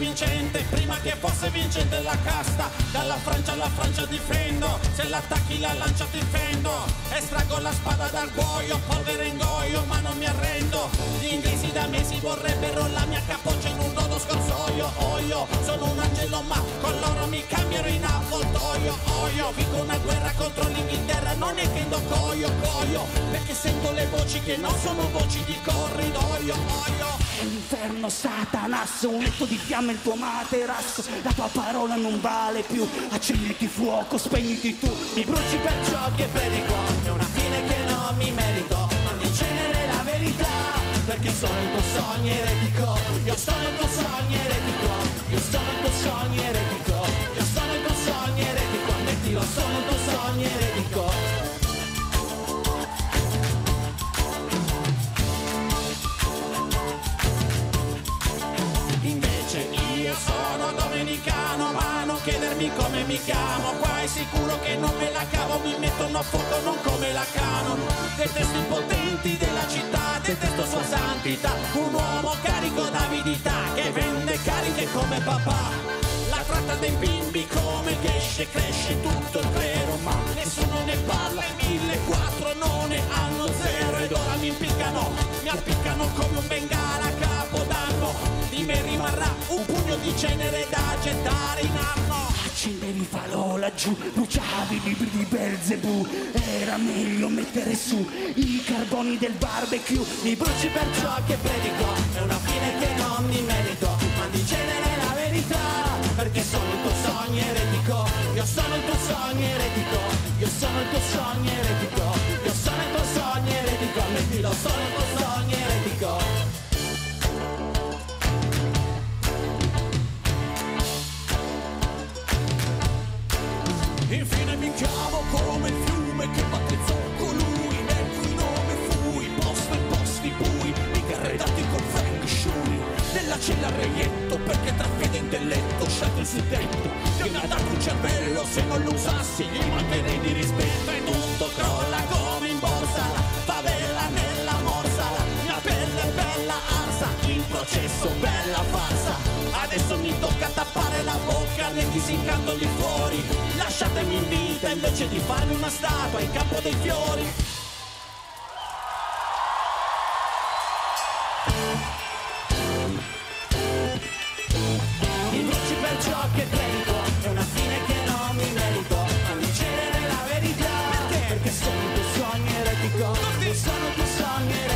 vincente, prima che fosse vincente la casta. Dalla Francia alla Francia difendo, se l'attacchi la lancia ti fendo. Estraggo la spada dal cuoio, polvere ingoio, ma non mi arrendo. Gli inglesi da mesi vorrebbero la mia capoccia in un nodo scorsoio. Oh, io sono un angelo ma con loro mi cambiano in avvoltoio. Oh, io vinco una guerra contro l'Inghilterra, non è che indocoio, coio, perché sento le voci che non sono voci di corridoio. Oh, io è l'inferno, Satanasso, un letto di fiamme il tuo materasso. La tua parola non vale più, accenditi fuoco, spegniti tu. Mi bruci per ciò che predico, è una fine che non mi merito. Non di cenere la verità, perché sono il tuo sogno eretico. Io sono il tuo sogno eretico, io sono il tuo sogno eretico, io sono il tuo sogno eretico, ammettilo, sono il tuo sogno eretico. Io sono domenicano, ma non chiedermi come mi chiamo. Qua è sicuro che non me la cavo, mi mettono a fuoco non come la Canon. Detesto i potenti della città, detesto sua santità. Un uomo carico d'avidità che vende cariche come papà. La tratta dei bimbi come esce, cresce tutto il vero, ma nessuno ne parla. 1004 non ne hanno zero ed ora mi appiccano come un bengala a capodanno. Di me rimarrà un pugno di cenere da gettare in anno. Accendevi falò laggiù, bruciavi i libri di Belzebù. Era meglio mettere su i carboni del barbecue. Mi bruci per ciò che predico, è una fine che non mi merito. Ma di cenere la verità, perché sono il tuo sogno eretico. Io sono il tuo sogno eretico, io sono il tuo sogno eretico, io sono il tuo sogno eretico, ammettilo, sono il tuo sogno eretico. Infine mi chiamo come il fiume che battezzò colui nel cui nome fui, posto in posti bui, mica redatti col feng shui. Nella cella reietto perché tra fede e intelletto scelto il suddetto. Che mi ha dato un cervello, se non lo usassi gli mancherei di rispetto. E tutto crolla come in borsa, la favela nella morsa. La mia pelle è bella arsa, in processo bella farsa. Adesso mi tocca tappare la bocca nei disincanto lì fuori. Lasciatemi in vita invece di farmi una statua in campo dei fiori. Mi bruci per ciò che predico, è una fine che non mi merito. Ma mi cenere la verità, perché sono il tuo sogno eretico. Io sono il tuo sogno eretico.